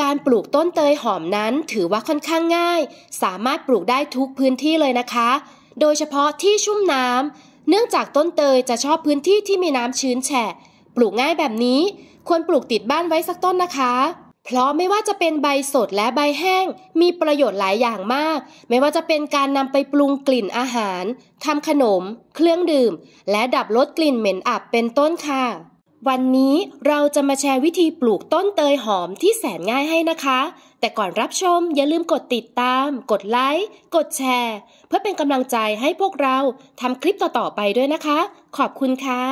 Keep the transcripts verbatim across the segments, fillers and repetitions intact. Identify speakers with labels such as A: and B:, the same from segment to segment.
A: การปลูกต้นเตยหอมนั้นถือว่าค่อนข้างง่ายสามารถปลูกได้ทุกพื้นที่เลยนะคะโดยเฉพาะที่ชุ่มน้ำเนื่องจากต้นเตยจะชอบพื้นที่ที่มีน้ำชื้นแฉะปลูกง่ายแบบนี้ควรปลูกติดบ้านไว้สักต้นนะคะเพราะไม่ว่าจะเป็นใบสดและใบแห้งมีประโยชน์หลายอย่างมากไม่ว่าจะเป็นการนำไปปรุงกลิ่นอาหารทำขนมเครื่องดื่มและดับลดกลิ่นเหม็นอับเป็นต้นค่ะวันนี้เราจะมาแชร์วิธีปลูกต้นเตยหอมที่แสนง่ายให้นะคะแต่ก่อนรับชมอย่าลืมกดติดตามกดไลค์กดแชร์เพื่อเป็นกำลังใจให้พวกเราทำคลิปต่อๆไปด้วยนะคะขอบคุณค่ะ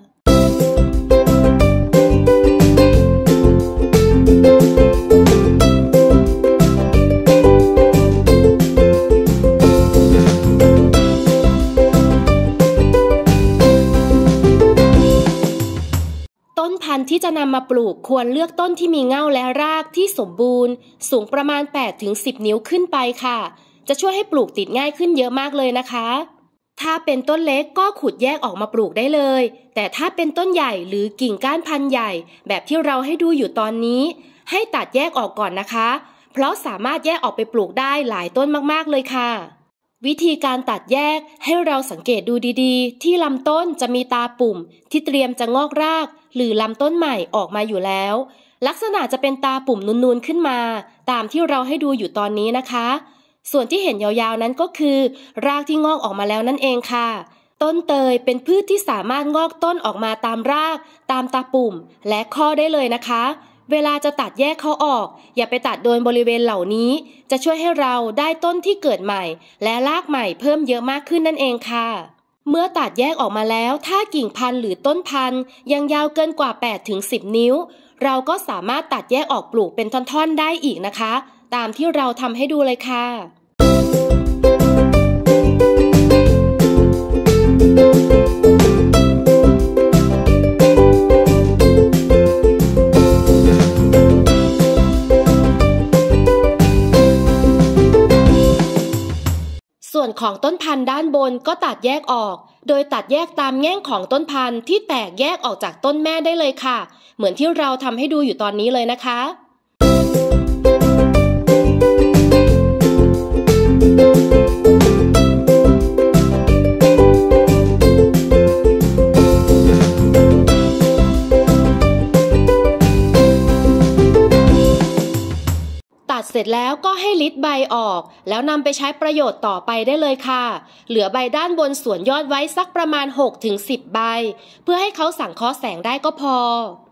A: ต้นพันธุ์ที่จะนำมาปลูกควรเลือกต้นที่มีเง่าและรากที่สมบูรณ์สูงประมาณ แปดถึงสิบ นิ้วขึ้นไปค่ะจะช่วยให้ปลูกติดง่ายขึ้นเยอะมากเลยนะคะถ้าเป็นต้นเล็กก็ขุดแยกออกมาปลูกได้เลยแต่ถ้าเป็นต้นใหญ่หรือกิ่งก้านพันธุ์ใหญ่แบบที่เราให้ดูอยู่ตอนนี้ให้ตัดแยกออกก่อนนะคะเพราะสามารถแยกออกไปปลูกได้หลายต้นมากๆเลยค่ะวิธีการตัดแยกให้เราสังเกตดูดีๆที่ลำต้นจะมีตาปุ่มที่เตรียมจะงอกรากหรือลำต้นใหม่ออกมาอยู่แล้วลักษณะจะเป็นตาปุ่มนูนๆขึ้นมาตามที่เราให้ดูอยู่ตอนนี้นะคะส่วนที่เห็นยาวๆนั้นก็คือรากที่งอกออกมาแล้วนั่นเองค่ะต้นเตยเป็นพืชที่สามารถงอกต้นออกมาตามรากตามตาปุ่มและข้อได้เลยนะคะเวลาจะตัดแยกเขาออกอย่าไปตัดโดนบริเวณเหล่านี้จะช่วยให้เราได้ต้นที่เกิดใหม่และรากใหม่เพิ่มเยอะมากขึ้นนั่นเองค่ะเมื่อตัดแยกออกมาแล้วถ้ากิ่งพันธุ์หรือต้นพันธุ์ยังยาวเกินกว่า แปดถึงสิบ นิ้วเราก็สามารถตัดแยกออกปลูกเป็นท่อนๆได้อีกนะคะตามที่เราทำให้ดูเลยค่ะส่วนของต้นพันธุ์ด้านบนก็ตัดแยกออกโดยตัดแยกตามแง่งของต้นพันธุ์ที่แตกแยกออกจากต้นแม่ได้เลยค่ะเหมือนที่เราทำให้ดูอยู่ตอนนี้เลยนะคะตัดเสร็จแล้วก็ให้ลิดใบออกแล้วนำไปใช้ประโยชน์ต่อไปได้เลยค่ะเหลือใบด้านบนส่วนยอดไว้สักประมาณ หกถึงสิบ ใบเพื่อให้เขาสังเคราะห์แสงได้ก็พอ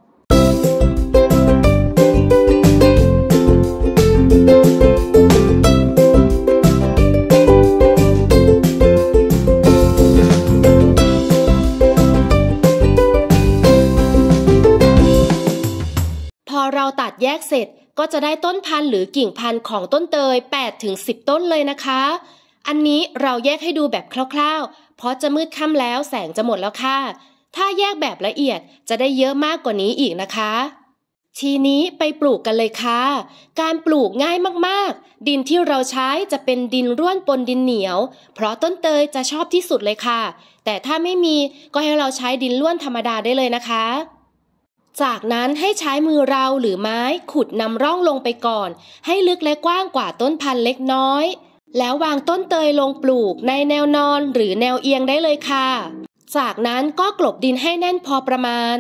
A: พอเราตัดแยกเสร็จก็จะได้ต้นพันธุ์หรือกิ่งพันธุ์ของต้นเตย แปดถึงสิบ ต้นเลยนะคะอันนี้เราแยกให้ดูแบบคร่าวๆเพราะจะมืดค่ำแล้วแสงจะหมดแล้วค่ะถ้าแยกแบบละเอียดจะได้เยอะมากกว่านี้อีกนะคะทีนี้ไปปลูกกันเลยค่ะการปลูกง่ายมากๆดินที่เราใช้จะเป็นดินร่วนปนดินเหนียวเพราะต้นเตยจะชอบที่สุดเลยค่ะแต่ถ้าไม่มีก็ให้เราใช้ดินร่วนธรรมดาได้เลยนะคะจากนั้นให้ใช้มือเราหรือไม้ขุดนำร่องลงไปก่อนให้ลึกและกว้างกว่าต้นพันธุ์เล็กน้อยแล้ววางต้นเตยลงปลูกในแนวนอนหรือแนวเอียงได้เลยค่ะจากนั้นก็กลบดินให้แน่นพอประมาณ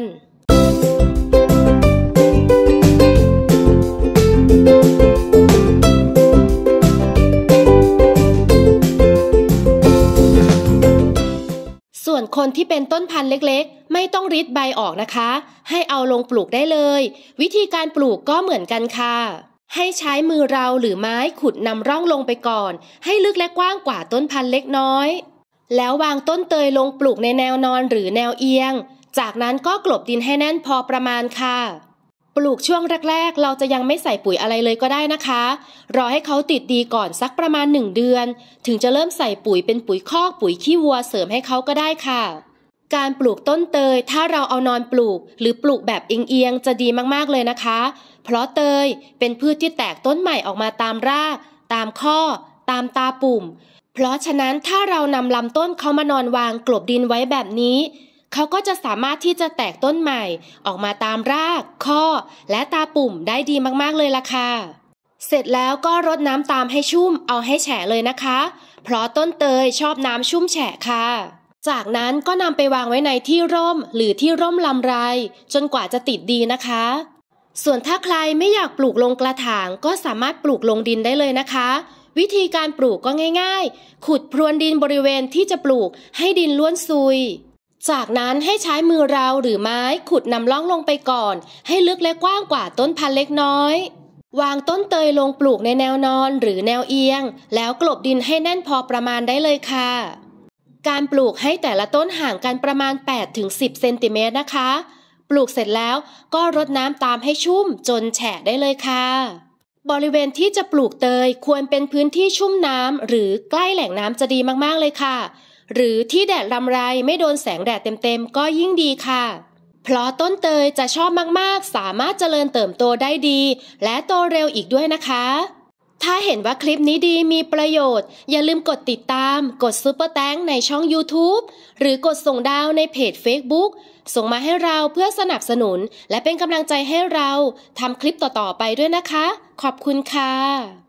A: ส่วนคนที่เป็นต้นพันธุ์เล็กๆไม่ต้องริดใบออกนะคะให้เอาลงปลูกได้เลยวิธีการปลูกก็เหมือนกันค่ะให้ใช้มือเราหรือไม้ขุดนำร่องลงไปก่อนให้ลึกและกว้างกว่าต้นพันธุ์เล็กน้อยแล้ววางต้นเตยลงปลูกในแนวนอนหรือแนวเอียงจากนั้นก็กลบดินให้แน่นพอประมาณค่ะปลูกช่วงแรกๆเราจะยังไม่ใส่ปุ๋ยอะไรเลยก็ได้นะคะรอให้เขาติดดีก่อนสักประมาณหนึ่งเดือนถึงจะเริ่มใส่ปุ๋ยเป็นปุ๋ยคอกปุ๋ยขี้วัวเสริมให้เขาก็ได้ค่ะการปลูกต้นเตยถ้าเราเอานอนปลูกหรือปลูกแบบเอียงๆจะดีมากๆเลยนะคะเพราะเตยเป็นพืชที่แตกต้นใหม่ออกมาตามรากตามข้อตามตาปุ่มเพราะฉะนั้นถ้าเรานำลำต้นเขามานอนวางกลบดินไว้แบบนี้เขาก็จะสามารถที่จะแตกต้นใหม่ออกมาตามรากข้อและตาปุ่มได้ดีมากๆเลยล่ะค่ะเสร็จแล้วก็รดน้ำตามให้ชุ่มเอาให้แฉะเลยนะคะเพราะต้นเตยชอบน้ำชุ่มแฉะค่ะจากนั้นก็นำไปวางไว้ในที่ร่มหรือที่ร่มลำไรจนกว่าจะติดดีนะคะส่วนถ้าใครไม่อยากปลูกลงกระถางก็สามารถปลูกลงดินได้เลยนะคะวิธีการปลูกก็ง่ายๆขุดพรวนดินบริเวณที่จะปลูกให้ดินล้วนซุยจากนั้นให้ใช้มือเราหรือไม้ขุดนำร่องลงไปก่อนให้ลึกและกว้างกว่าต้นพันธุ์เล็กน้อยวางต้นเตยลงปลูกในแนวนอนหรือแนวเอียงแล้วกลบดินให้แน่นพอประมาณได้เลยค่ะการปลูกให้แต่ละต้นห่างกันประมาณ แปดถึงสิบ เซนติเมตรนะคะปลูกเสร็จแล้วก็รดน้ำตามให้ชุ่มจนแฉะได้เลยค่ะบริเวณที่จะปลูกเตยควรเป็นพื้นที่ชุ่มน้ำหรือใกล้แหล่งน้ำจะดีมากๆเลยค่ะหรือที่แดดรำไรไม่โดนแสงแดดเต็มๆก็ยิ่งดีค่ะเพราะต้นเตยจะชอบมากๆสามารถเจริญเติบโตได้ดีและโตเร็วอีกด้วยนะคะถ้าเห็นว่าคลิปนี้ดีมีประโยชน์อย่าลืมกดติดตามกดซุปเปอร์แตงในช่อง YouTube หรือกดส่งดาวในเพจ Facebook ส่งมาให้เราเพื่อสนับสนุนและเป็นกำลังใจให้เราทำคลิปต่อๆไปด้วยนะคะขอบคุณค่ะ